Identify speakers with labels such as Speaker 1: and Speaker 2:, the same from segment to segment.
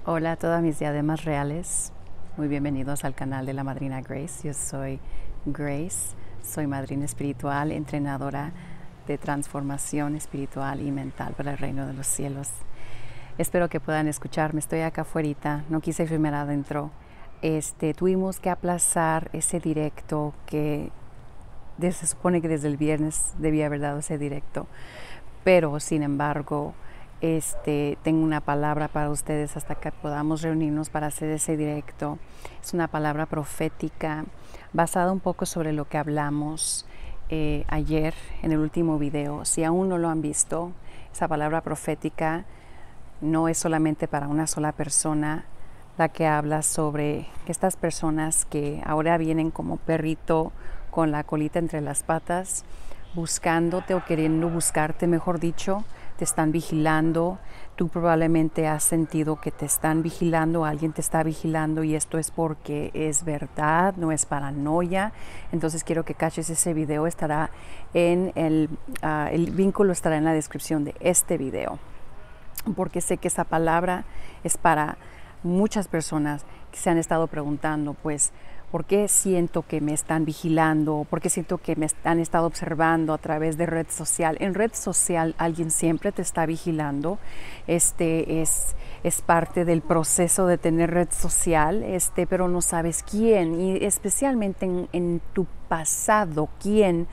Speaker 1: Hola a todas mis diademas reales, muy bienvenidos al canal de la Madrina Grace. Yo soy Grace, soy madrina espiritual, entrenadora de transformación espiritual y mental para el reino de los cielos. Espero que puedan escucharme, estoy acá afuera, no quise filmar adentro. Tuvimos que aplazar ese directo que se supone que desde el viernes debía haber dado ese directo, pero sin embargo tengo una palabra para ustedes hasta que podamos reunirnos para hacer ese directo. Es una palabra profética basada un poco sobre lo que hablamos ayer en el último video. Si aún no lo han visto, esa palabra profética no es solamente para una sola persona, la que habla sobre estas personas que ahora vienen como perrito con la colita entre las patas, buscándote o queriendo buscarte, mejor dicho, te están vigilando. Tú probablemente has sentido que te están vigilando, alguien te está vigilando, y esto es porque es verdad, no es paranoia. Entonces quiero que caches ese video, estará en el vínculo estará en la descripción de este video, porque sé que esa palabra es para muchas personas que se han estado preguntando, pues, ¿por qué siento que me están vigilando? ¿Por qué siento que me han estado observando a través de red social? En red social alguien siempre te está vigilando. Es parte del proceso de tener red social, pero no sabes quién, y especialmente en tu pasado, quién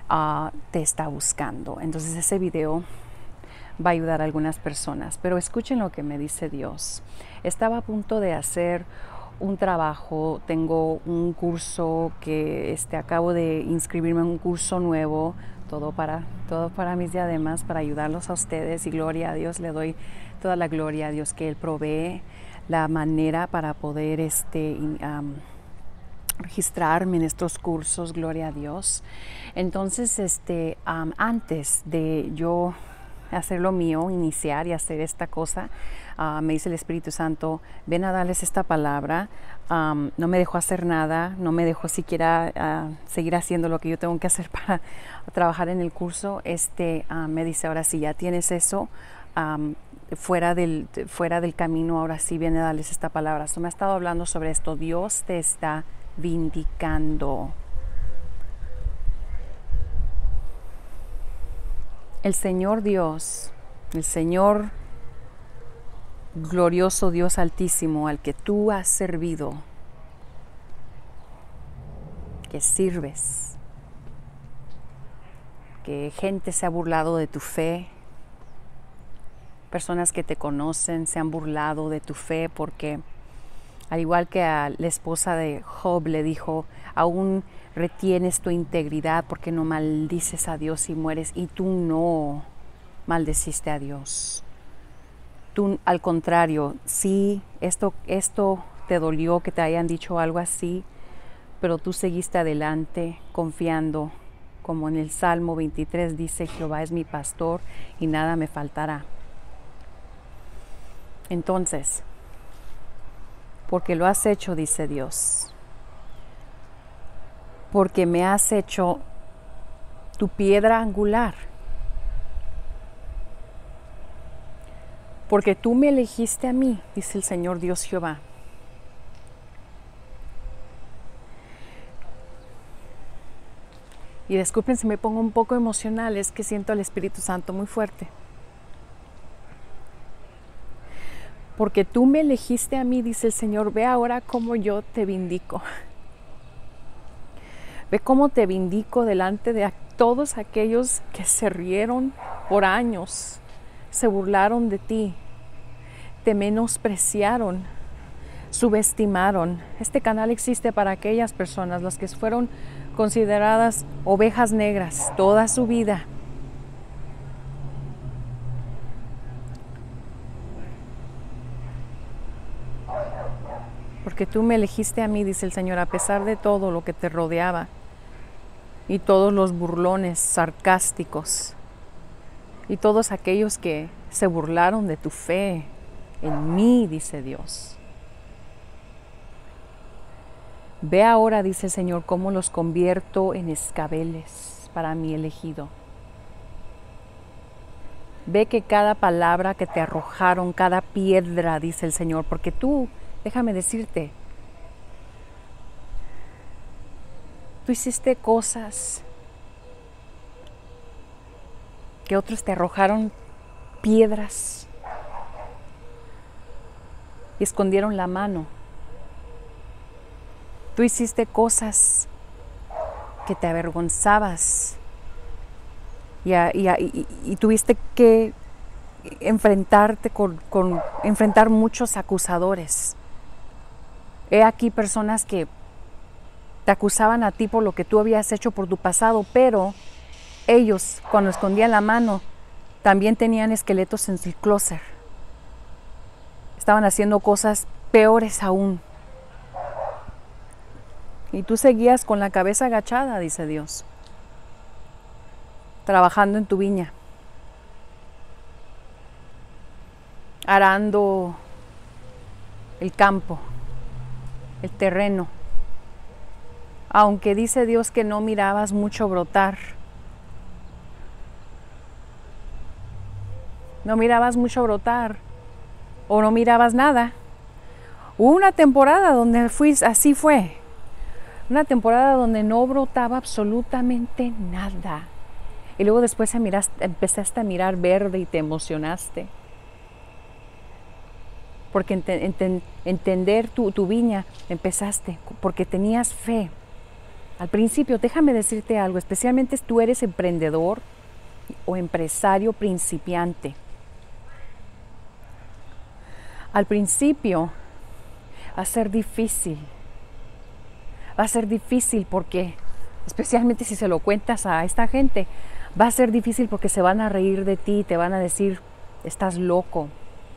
Speaker 1: te está buscando. Entonces ese video va a ayudar a algunas personas, pero escuchen lo que me dice Dios. Estaba a punto de hacer un trabajo, tengo un curso que acabo de inscribirme en un curso nuevo, todo para mis diademas, para ayudarlos a ustedes, y gloria a Dios, le doy toda la gloria a Dios que Él provee la manera para poder registrarme en estos cursos, gloria a Dios. Entonces, antes de yo hacer lo mío, iniciar y hacer esta cosa, me dice el Espíritu Santo, ven a darles esta palabra. No me dejó hacer nada, no me dejó siquiera seguir haciendo lo que yo tengo que hacer para trabajar en el curso. Me dice, ahora sí, ya tienes eso fuera del camino, ahora sí viene a darles esta palabra. Me ha estado hablando sobre esto. Dios te está vindicando. El Señor Dios, el Señor glorioso Dios altísimo, al que tú has servido, que sirves, que gente se ha burlado de tu fe, personas que te conocen se han burlado de tu fe, porque al igual que a la esposa de Job le dijo, aún retienes tu integridad porque no maldices a Dios y mueres, y tú no maldeciste a Dios. Tú, al contrario, sí, esto te dolió que te hayan dicho algo así, pero tú seguiste adelante confiando, como en el Salmo 23 dice, Jehová es mi pastor y nada me faltará. Entonces, porque lo has hecho, dice Dios, porque me has hecho tu piedra angular, porque tú me elegiste a mí, dice el Señor Dios Jehová. Y disculpen si me pongo un poco emocional, es que siento al Espíritu Santo muy fuerte. Porque tú me elegiste a mí, dice el Señor, ve ahora cómo yo te vindico. Ve cómo te vindico delante de todos aquellos que se rieron por años, se burlaron de ti, te menospreciaron, subestimaron. Este canal existe para aquellas personas, las que fueron consideradas ovejas negras toda su vida. Porque tú me elegiste a mí, dice el Señor, a pesar de todo lo que te rodeaba y todos los burlones sarcásticos y todos aquellos que se burlaron de tu fe en mí, dice Dios. Ve ahora, dice el Señor, cómo los convierto en escabeles para mi elegido. Ve que cada palabra que te arrojaron, cada piedra, dice el Señor, porque tú, déjame decirte, tú hiciste cosas que otros te arrojaron piedras y escondieron la mano. Tú hiciste cosas que te avergonzabas y tuviste que enfrentarte enfrentar muchos acusadores. He aquí personas que te acusaban a ti por lo que tú habías hecho por tu pasado, pero ellos, cuando escondían la mano, también tenían esqueletos en su closet. Estaban haciendo cosas peores aún. Y tú seguías con la cabeza agachada, dice Dios, trabajando en tu viña, arando el campo, el terreno. Aunque dice Dios que no mirabas mucho brotar. No mirabas mucho brotar o no mirabas nada. Hubo una temporada donde así fue. Una temporada donde no brotaba absolutamente nada. Y luego después empezaste a mirar verde y te emocionaste. Porque entender tu viña empezaste, porque tenías fe. Al principio, déjame decirte algo, especialmente si tú eres emprendedor o empresario principiante. Al principio va a ser difícil. Va a ser difícil porque, especialmente si se lo cuentas a esta gente, va a ser difícil porque se van a reír de ti, te van a decir, estás loco.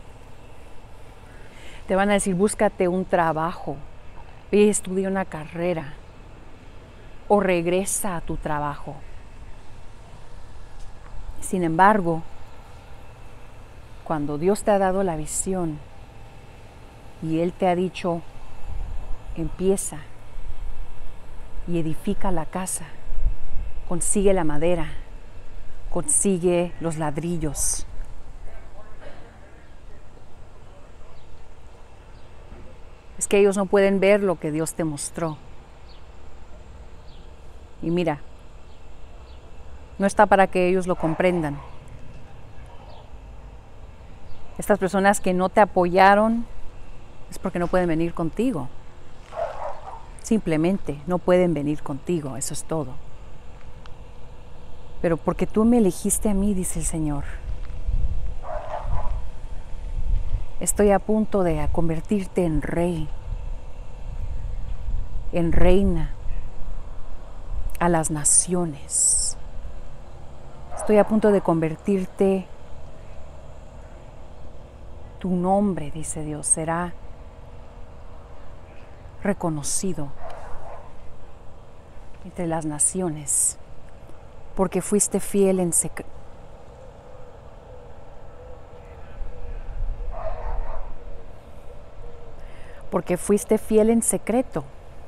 Speaker 1: Te van a decir, búscate un trabajo, ve y estudia una carrera o regresa a tu trabajo. Sin embargo, cuando Dios te ha dado la visión y Él te ha dicho, empieza y edifica la casa, consigue la madera, consigue los ladrillos. Es que ellos no pueden ver lo que Dios te mostró. Y mira, no está para que ellos lo comprendan. Estas personas que no te apoyaron es porque no pueden venir contigo. Simplemente no pueden venir contigo, eso es todo. Pero porque tú me elegiste a mí, dice el Señor, estoy a punto de convertirte en rey, en reina a las naciones. Estoy a punto de convertirte, tu nombre, dice Dios, será reconocido entre las naciones, porque fuiste fiel en secreto. Porque fuiste fiel en secreto.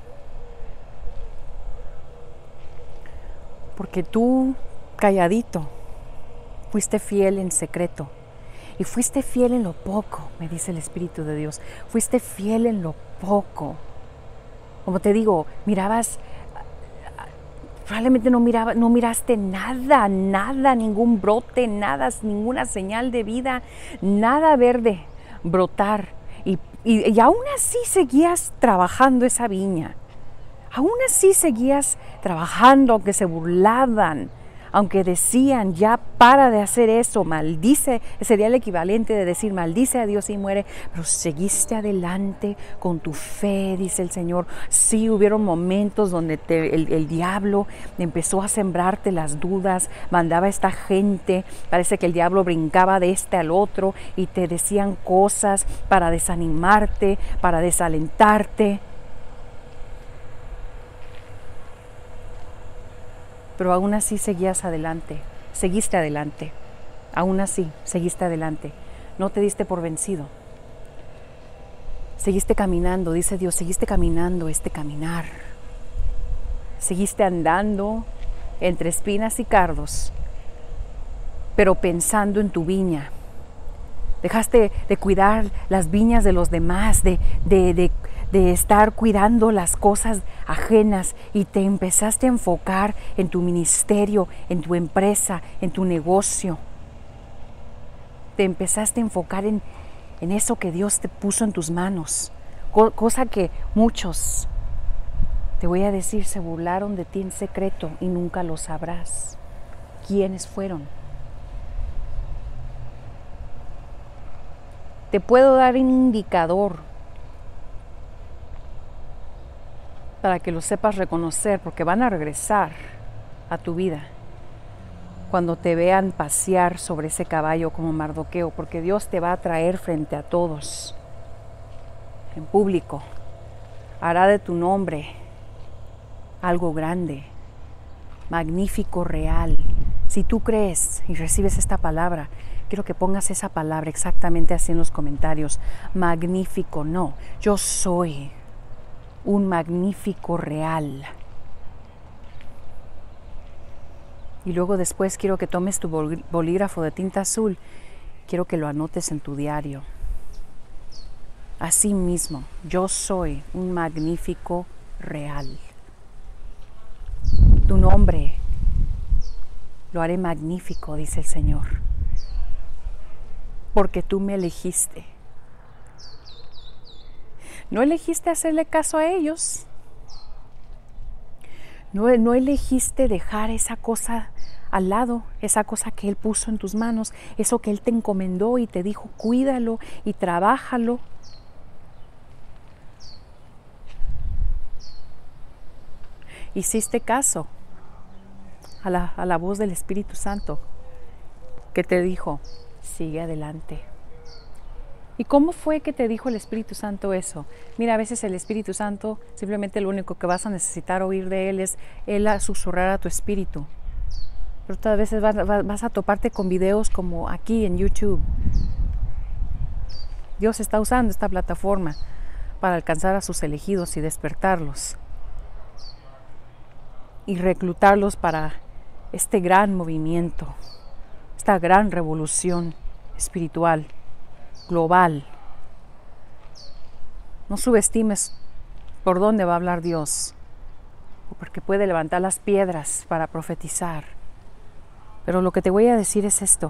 Speaker 1: Porque tú, calladito, fuiste fiel en secreto. Y fuiste fiel en lo poco, me dice el Espíritu de Dios. Fuiste fiel en lo poco. Como te digo, mirabas, probablemente no miraste nada, ningún brote, nada, ninguna señal de vida, nada verde brotar. Y aún así seguías trabajando esa viña. Aún así seguías trabajando, aunque se burlaban, aunque decían, ya para de hacer eso, maldice, sería el equivalente de decir, maldice a Dios y muere, pero seguiste adelante con tu fe, dice el Señor. Sí, hubieron momentos donde el diablo empezó a sembrarte las dudas, mandaba a esta gente, parece que el diablo brincaba de este al otro y te decían cosas para desanimarte, para desalentarte. Pero aún así seguías adelante, seguiste adelante, aún así seguiste adelante, no te diste por vencido. Seguiste caminando, dice Dios, seguiste caminando este caminar. Seguiste andando entre espinas y cardos, pero pensando en tu viña. Dejaste de cuidar las viñas de los demás, de estar cuidando las cosas ajenas y te empezaste a enfocar en tu ministerio, en tu empresa, en tu negocio. Te empezaste a enfocar en eso que Dios te puso en tus manos, cosa que muchos, te voy a decir, se burlaron de ti en secreto y nunca lo sabrás. ¿Quiénes fueron? Te puedo dar un indicador para que lo sepas reconocer, porque van a regresar a tu vida cuando te vean pasear sobre ese caballo como Mardoqueo, porque Dios te va a traer frente a todos, en público. Hará de tu nombre algo grande, magnífico, real. Si tú crees y recibes esta palabra, quiero que pongas esa palabra exactamente así en los comentarios. Magnífico, no. Yo soy un magnífico real. Y luego después quiero que tomes tu bolígrafo de tinta azul. Quiero que lo anotes en tu diario. Así mismo, yo soy un magnífico real. Tu nombre lo haré magnífico, dice el Señor, porque tú me elegiste. No elegiste hacerle caso a ellos. No elegiste dejar esa cosa al lado, esa cosa que Él puso en tus manos, eso que Él te encomendó y te dijo, cuídalo y trabájalo. Hiciste caso a la voz del Espíritu Santo que te dijo, sigue adelante. ¿Y cómo fue que te dijo el Espíritu Santo eso? Mira, a veces el Espíritu Santo, simplemente lo único que vas a necesitar oír de Él es Él a susurrar a tu espíritu. Pero otras veces vas a toparte con videos como aquí en YouTube. Dios está usando esta plataforma para alcanzar a sus elegidos y despertarlos. Y reclutarlos para este gran movimiento, esta gran revolución espiritual, global. No subestimes por dónde va a hablar Dios, porque puede levantar las piedras para profetizar. Pero lo que te voy a decir es esto.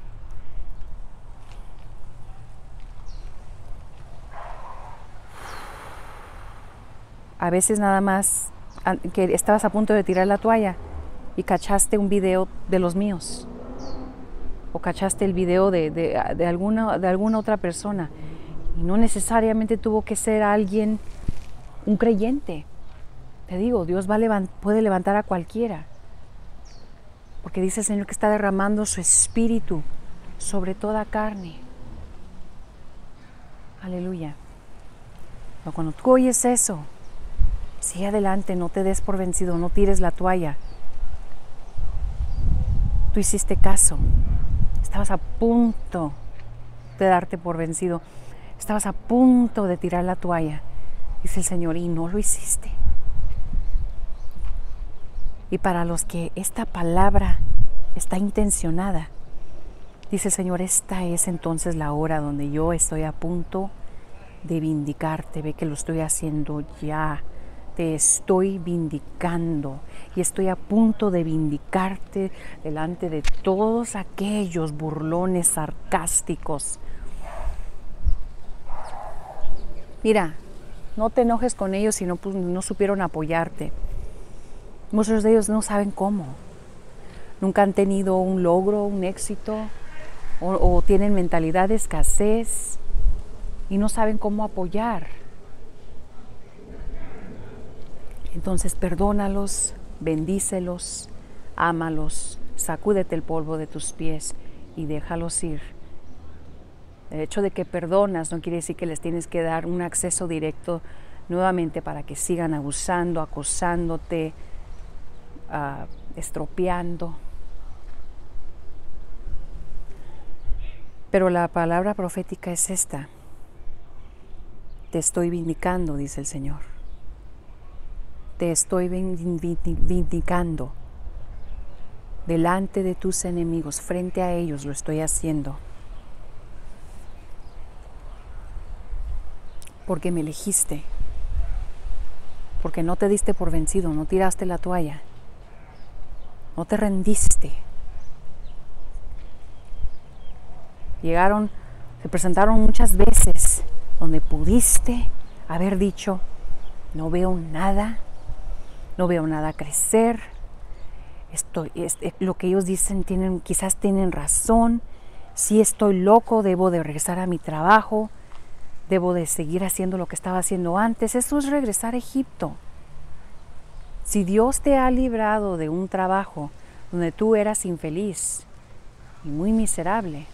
Speaker 1: A veces nada más que estabas a punto de tirar la toalla y cachaste un video de los míos, o cachaste el video de alguna otra persona, y no necesariamente tuvo que ser alguien, un creyente. Te digo, Dios puede levantar a cualquiera, porque dice el Señor que está derramando su espíritu sobre toda carne. Aleluya. Pero cuando tú oyes eso, sigue adelante, no te des por vencido, no tires la toalla. Tú hiciste caso. Estabas a punto de darte por vencido. Estabas a punto de tirar la toalla, dice el Señor, y no lo hiciste. Y para los que esta palabra está intencionada, dice el Señor, esta es entonces la hora donde yo estoy a punto de vindicarte. Ve que lo estoy haciendo ya. Te estoy vindicando y estoy a punto de vindicarte delante de todos aquellos burlones sarcásticos. Mira, no te enojes con ellos si no supieron apoyarte. Muchos de ellos no saben cómo. Nunca han tenido un logro, un éxito, o tienen mentalidad de escasez y no saben cómo apoyar. Entonces perdónalos, bendícelos, ámalos, sacúdete el polvo de tus pies y déjalos ir. El hecho de que perdonas no quiere decir que les tienes que dar un acceso directo nuevamente para que sigan abusando, acosándote, estropeando. Pero la palabra profética es esta. Te estoy vindicando, dice el Señor. Te estoy vindicando. delante de tus enemigos, frente a ellos lo estoy haciendo. Porque me elegiste, porque no te diste por vencido, no tiraste la toalla, no te rendiste. Se presentaron muchas veces donde pudiste haber dicho, no veo nada crecer, lo que ellos dicen quizás tienen razón, si estoy loco, debo de regresar a mi trabajo, debo de seguir haciendo lo que estaba haciendo antes. Eso es regresar a Egipto. Si Dios te ha librado de un trabajo donde tú eras infeliz y muy miserable,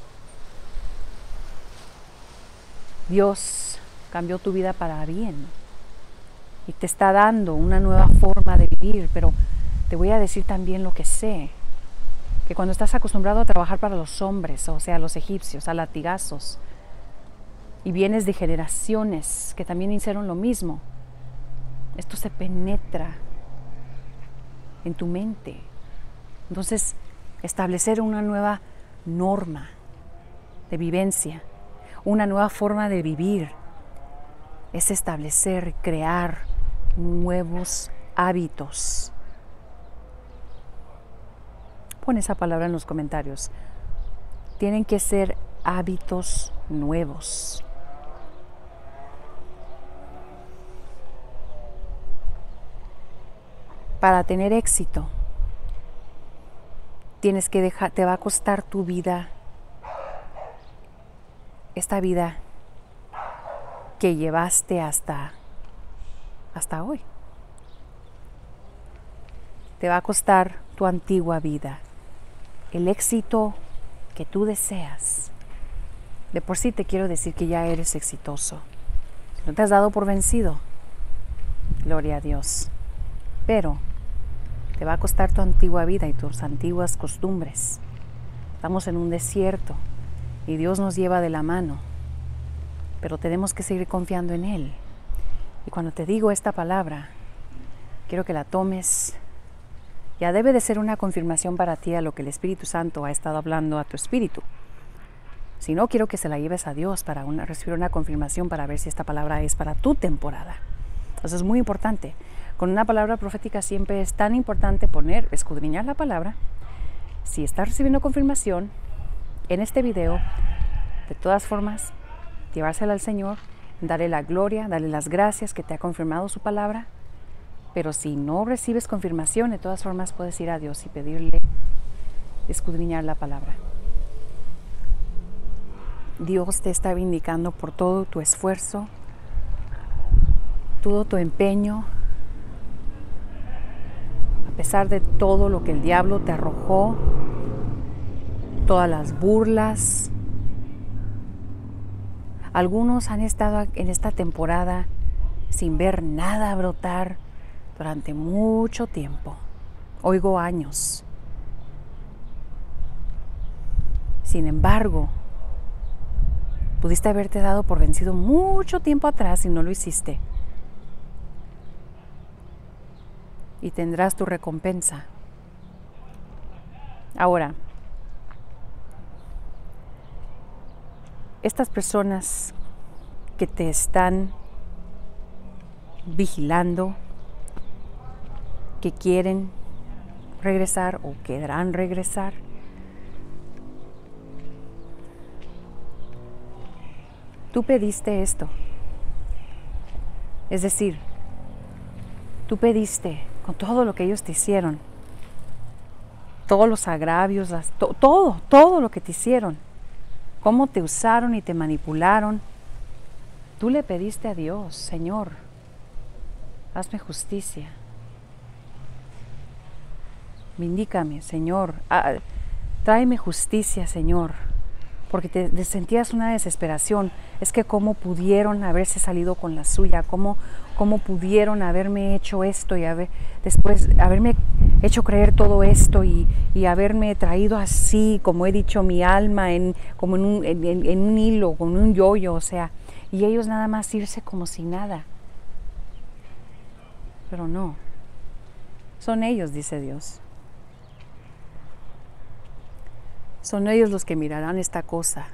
Speaker 1: Dios cambió tu vida para bien y te está dando una nueva forma de vivir, pero te voy a decir también lo que sé, que cuando estás acostumbrado a trabajar para los hombres, o sea, los egipcios, a latigazos, y vienes de generaciones que también hicieron lo mismo, esto se penetra en tu mente. Entonces, establecer una nueva norma de vivencia, una nueva forma de vivir, es establecer, crear nuevos hábitos. Pon esa palabra en los comentarios. Tienen que ser hábitos nuevos. Para tener éxito, te va a costar tu vida, esta vida que llevaste hasta hoy. Te va a costar tu antigua vida, el éxito que tú deseas. De por sí te quiero decir que ya eres exitoso. Si no te has dado por vencido, gloria a Dios. Pero te va a costar tu antigua vida y tus antiguas costumbres. Estamos en un desierto y Dios nos lleva de la mano, pero tenemos que seguir confiando en Él. Y cuando te digo esta palabra, quiero que la tomes. Ya debe de ser una confirmación para ti a lo que el Espíritu Santo ha estado hablando a tu espíritu. Si no, quiero que se la lleves a Dios para recibir una confirmación para ver si esta palabra es para tu temporada. Eso es muy importante. Con una palabra profética siempre es tan importante escudriñar la palabra. Si estás recibiendo confirmación en este video, de todas formas, llevársela al Señor, darle la gloria, darle las gracias que te ha confirmado su palabra. Pero si no recibes confirmación, de todas formas puedes ir a Dios y pedirle escudriñar la palabra. Dios te está vindicando por todo tu esfuerzo, todo tu empeño, a pesar de todo lo que el diablo te arrojó, todas las burlas. Algunos han estado en esta temporada sin ver nada brotar durante mucho tiempo. Oigo años. Sin embargo, pudiste haberte dado por vencido mucho tiempo atrás y no lo hiciste. Y tendrás tu recompensa. Ahora, estas personas que te están vigilando, que quieren regresar o querrán regresar, tú pediste esto. Es decir, tú pediste con todo lo que ellos te hicieron, todos los agravios, todo lo que te hicieron, cómo te usaron y te manipularon. Tú le pediste a Dios: Señor, hazme justicia. Vindícame, Señor. Tráeme justicia, Señor. Porque te sentías una desesperación. Es que cómo pudieron haberse salido con la suya, cómo pudieron haberme hecho esto y después haberme hecho creer todo esto y haberme traído así, como he dicho, mi alma como en un hilo, con un yoyo, o sea, y ellos nada más irse como si nada. Pero no, son ellos, dice Dios. Son ellos los que mirarán esta cosa,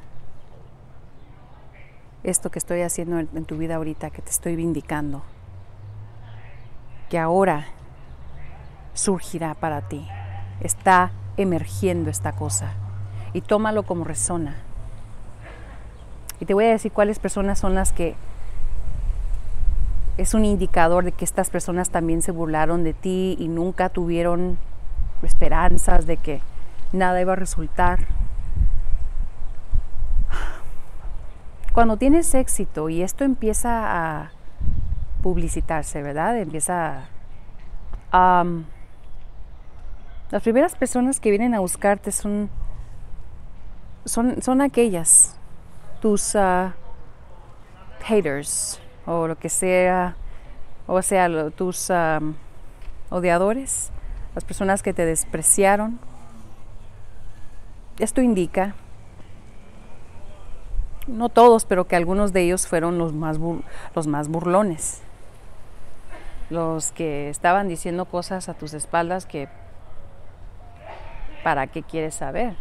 Speaker 1: esto que estoy haciendo en tu vida ahorita, que te estoy vindicando, que ahora surgirá para ti. Está emergiendo esta cosa y tómalo como resona. Y te voy a decir cuáles personas son las que es un indicador de que estas personas también se burlaron de ti y nunca tuvieron esperanzas de que nada iba a resultar. Cuando tienes éxito y esto empieza a publicitarse, ¿verdad? Empieza a... las primeras personas que vienen a buscarte son aquellas, tus haters o lo que sea, o sea, tus odiadores, las personas que te despreciaron. Esto indica, no todos, pero que algunos de ellos fueron los más burlones, los que estaban diciendo cosas a tus espaldas que ¿para qué quieres saber?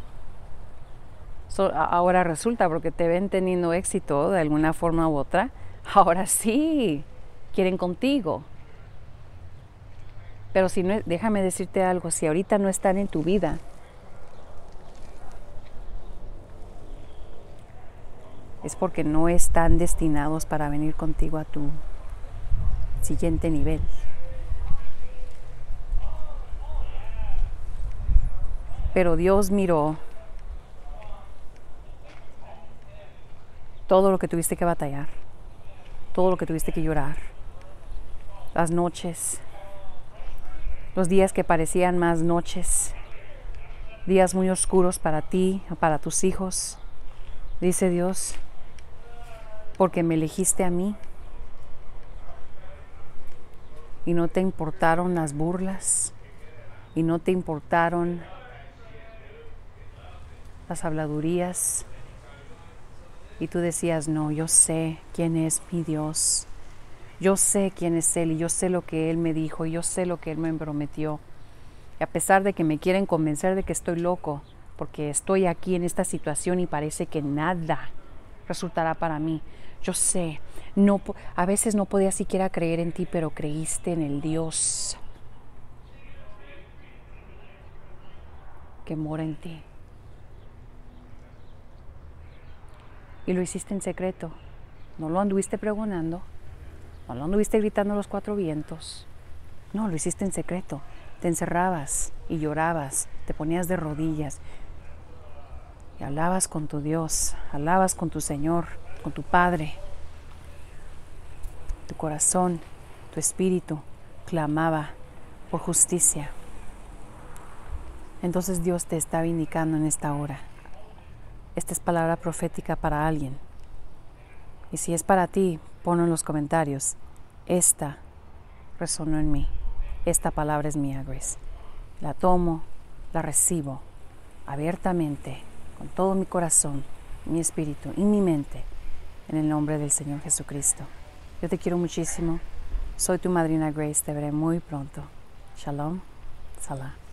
Speaker 1: Ahora resulta, porque te ven teniendo éxito de alguna forma u otra, ahora sí quieren contigo. Pero si no, déjame decirte algo, si ahorita no están en tu vida, es porque no están destinados para venir contigo a tu siguiente nivel. Pero Dios miró todo lo que tuviste que batallar, todo lo que tuviste que llorar, las noches, los días que parecían más noches, días muy oscuros para ti o para tus hijos. Dice Dios, porque me elegiste a mí y no te importaron las burlas y no te importaron las habladurías. Y tú decías, no, yo sé quién es mi Dios. Yo sé quién es Él y yo sé lo que Él me dijo y yo sé lo que Él me prometió. Y a pesar de que me quieren convencer de que estoy loco, porque estoy aquí en esta situación y parece que nada resultará para mí. Yo sé, a veces no podía siquiera creer en ti, pero creíste en el Dios que mora en ti. Y lo hiciste en secreto. No lo anduviste pregonando, no lo anduviste gritando a los cuatro vientos. No, lo hiciste en secreto. Te encerrabas y llorabas, te ponías de rodillas y hablabas con tu Dios, hablabas con tu Señor, con tu Padre. Tu corazón, tu espíritu clamaba por justicia. Entonces Dios te está vindicando en esta hora. Esta es palabra profética para alguien. Y si es para ti, ponlo en los comentarios. Esta resonó en mí. Esta palabra es mía, Grace. La tomo, la recibo abiertamente, con todo mi corazón, mi espíritu y mi mente, en el nombre del Señor Jesucristo. Yo te quiero muchísimo. Soy tu madrina Grace. Te veré muy pronto. Shalom. Salah.